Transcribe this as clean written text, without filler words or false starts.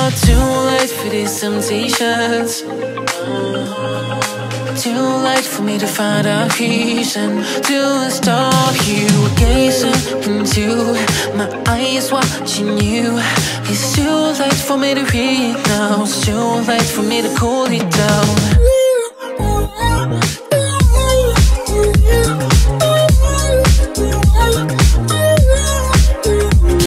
not too late for these temptations. Too late for me to find a reason to stop you. Gazing into my eyes, watching you. It's too late for me to read now. It's too late for me to cool it down.